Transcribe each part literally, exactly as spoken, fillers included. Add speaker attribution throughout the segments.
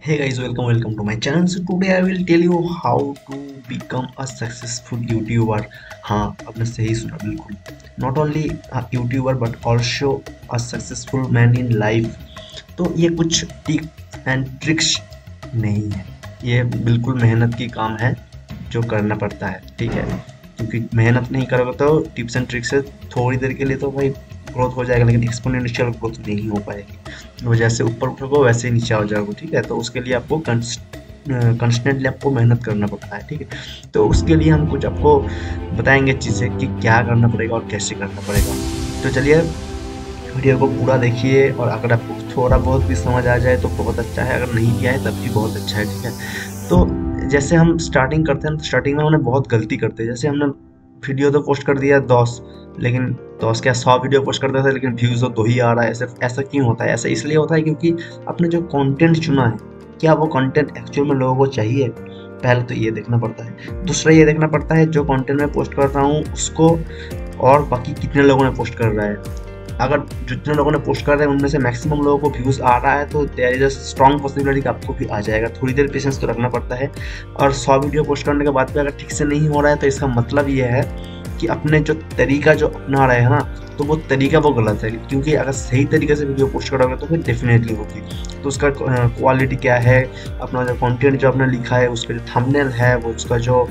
Speaker 1: Hey guys, welcome welcome to my channel. So today I will tell you how to become a successful YouTuber. हाँ, आपने सही सुना बिल्कुल. Not only a YouTuber but also a successful man in life. तो ये कुछ tips and tricks नहीं है, ये बिल्कुल मेहनत की काम है जो करना पड़ता है. ठीक है, क्योंकि मेहनत नहीं करोगे तो टिप्स एंड ट्रिक्स से थोड़ी देर के लिए तो भाई ग्रोथ हो जाएगा, लेकिन एक्सपोनेंशियल ग्रोथ नहीं हो पाएगी. वो जैसे ऊपर उठोगे वैसे ही नीचे आ जाओगे. ठीक है, तो उसके लिए आपको कंस्टेंटली आपको मेहनत करना पड़ता है. ठीक है, तो उसके लिए हम कुछ आपको बताएंगे चीज़ें कि क्या करना पड़ेगा और कैसे करना पड़ेगा. तो चलिए वीडियो को पूरा देखिए, और अगर आपको थोड़ा बहुत भी समझ आ जाए तो बहुत अच्छा है, अगर नहीं किया है तब भी बहुत अच्छा है. ठीक है, तो जैसे हम स्टार्टिंग करते हैं तो स्टार्टिंग में हमने बहुत गलती करते हैं. जैसे हमने वीडियो तो पोस्ट कर दिया दस, लेकिन दस क्या सौ वीडियो पोस्ट करते थे लेकिन व्यूज़ तो दो ही आ रहा है. ऐसा ऐसा क्यों होता है? ऐसा इसलिए होता है क्योंकि आपने जो कंटेंट चुना है, क्या वो कंटेंट एक्चुअल में लोगों को चाहिए? पहले तो ये देखना पड़ता है. दूसरा ये देखना पड़ता है जो कंटेंट मैं पोस्ट कर रहा हूँ उसको और बाकी कितने लोगों ने पोस्ट कर रहा है. अगर जितने लोगों ने पोस्ट कर रहे हैं उनमें से मैक्सिमम लोगों को व्यूज़ आ रहा है तो there is a strong possibility कि आपको भी आ जाएगा. थोड़ी देर पेशेंस तो रखना पड़ता है. और सौ वीडियो पोस्ट करने के बाद भी अगर ठीक से नहीं हो रहा है तो इसका मतलब ये है कि अपने जो तरीका जो अपना रहे हैं ना, तो वो तरीका वो गलत है. क्योंकि अगर सही तरीके से वीडियो पोस्ट करोगे तो फिर डेफिनेटली होगी. तो उसका क्वालिटी क्या है, अपना जो कंटेंट जो आपने लिखा है, उसका जो थंबनेल है, वो उसका जो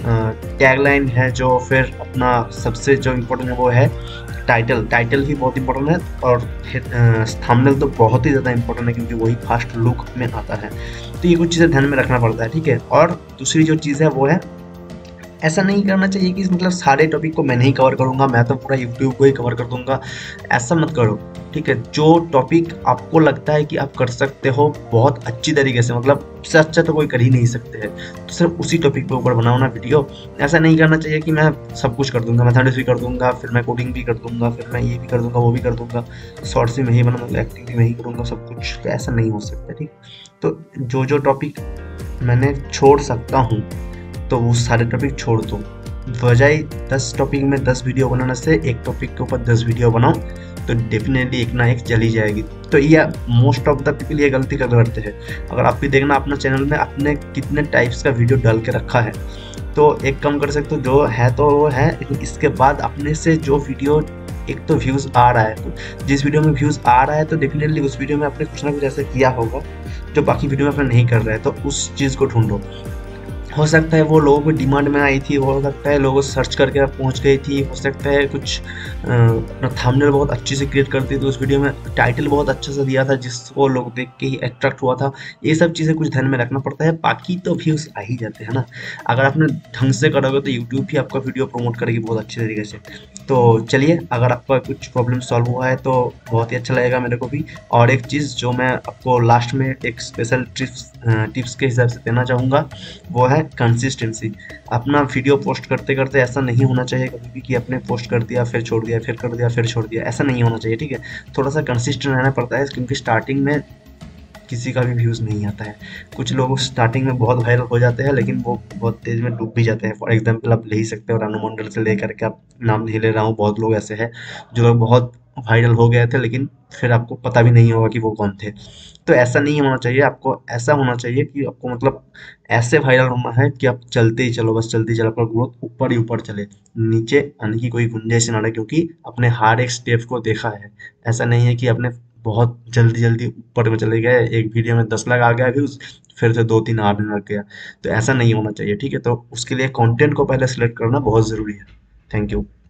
Speaker 1: टैगलाइन है, जो फिर अपना सबसे जो इम्पोर्टेंट है वो है टाइटल. टाइटल ही बहुत इंपॉर्टेंट है, और थंबनेल तो बहुत ही ज़्यादा इंपॉर्टेंट है क्योंकि वही फर्स्ट लुक में आता है. तो ये कुछ चीज़ें ध्यान में रखना पड़ता है. ठीक है, और दूसरी जो चीज़ है वो है, ऐसा नहीं करना चाहिए कि मतलब सारे टॉपिक को मैं नहीं कवर करूंगा, मैं तो पूरा यूट्यूब को ही कवर कर दूंगा. ऐसा मत करो. ठीक है, जो टॉपिक आपको लगता है कि आप कर सकते हो बहुत अच्छी तरीके से, मतलब उससे अच्छा तो कोई कर ही नहीं सकते हैं, तो सिर्फ उसी टॉपिक पे ऊपर बनाओ ना वीडियो. ऐसा नहीं करना चाहिए कि मैं सब कुछ कर दूंगा, मैथमेटिक्स भी कर दूंगा, फिर मैं कोडिंग भी कर दूंगा, फिर मैं ये भी कर दूंगा, वो भी कर दूंगा, शॉर्ट्स भी मैं ही बनाऊंगा, एक्टिंग भी मैं ही करूंगा, सब कुछ. तो ऐसा नहीं हो सकता. ठीक, तो जो जो टॉपिक मैंने छोड़ सकता हूँ तो वो सारे टॉपिक छोड़ दो. बजाय दस टॉपिक में दस वीडियो बनाने से एक टॉपिक के ऊपर दस वीडियो बनाओ तो डेफिनेटली एक ना एक चली जाएगी. तो ये मोस्ट ऑफ द पीपल ये गलती कर करते हैं. अगर आप भी देखना अपना चैनल में आपने कितने टाइप्स का वीडियो डाल के रखा है, तो एक कम कर सकते हो, जो है तो वो है, लेकिन इसके बाद अपने से जो वीडियो एक तो व्यूज़ आ रहा है, तो जिस वीडियो में व्यूज़ आ रहा है तो डेफिनेटली उस वीडियो में आपने कुछ ना कुछ ऐसा किया होगा जो बाकी वीडियो में आपने नहीं कर रहा है. तो उस चीज़ को ढूंढो. हो सकता है वो लोगों को डिमांड में आई थी, हो सकता है लोगों सर्च करके पहुंच गई थी, हो सकता है कुछ अपना थंबनेल बहुत अच्छे से क्रिएट करती थी, उस वीडियो में टाइटल बहुत अच्छे से दिया था जिसको लोग देख के ही अट्रैक्ट हुआ था. ये सब चीज़ें कुछ ध्यान में रखना पड़ता है. बाकी तो व्यूज़ आ ही जाते हैं ना. अगर आपने ढंग से करोगे तो यूट्यूब भी आपका वीडियो प्रमोट करेगी बहुत अच्छे तरीके से. तो चलिए, अगर आपका कुछ प्रॉब्लम सॉल्व हुआ है तो बहुत ही अच्छा लगेगा मेरे को भी. और एक चीज़ जो मैं आपको लास्ट में एक स्पेशल टिप्स टिप्स के हिसाब से देना चाहूँगा वो है कंसिस्टेंसी. अपना वीडियो पोस्ट करते करते ऐसा नहीं होना चाहिए कभी भी कि आपने पोस्ट कर दिया फिर छोड़ दिया, फिर कर दिया फिर छोड़ दिया. ऐसा नहीं होना चाहिए. ठीक है, थोड़ा सा कंसिस्टेंट रहना पड़ता है क्योंकि स्टार्टिंग में किसी का भी व्यूज़ नहीं आता है. कुछ लोग स्टार्टिंग में बहुत वायरल हो जाते हैं लेकिन वो बहुत तेज में डूब भी जाते हैं. फॉर एग्जांपल आप ले ही सकते हो, रानू मंडल से लेकर के, आप नाम नहीं ले रहा हूँ, बहुत लोग ऐसे हैं जो लोग बहुत वायरल हो गए थे लेकिन फिर आपको पता भी नहीं होगा कि वो कौन थे. तो ऐसा नहीं होना चाहिए. आपको ऐसा होना चाहिए कि आपको मतलब ऐसे वायरल होना है कि आप चलते ही चलो, बस चलते ही चलो, आपका ग्रोथ ऊपर ही ऊपर चले, नीचे आने की कोई गुंजाइश ना रहे, क्योंकि अपने हर एक स्टेप को देखा है. ऐसा नहीं है कि आपने बहुत जल्दी जल्दी ऊपर में चले गए, एक वीडियो में दस लाख आ गया व्यूज़, फिर से दो तीन आने लग गया. तो ऐसा नहीं होना चाहिए. ठीक है, तो उसके लिए कंटेंट को पहले सेलेक्ट करना बहुत ज़रूरी है. Thank you.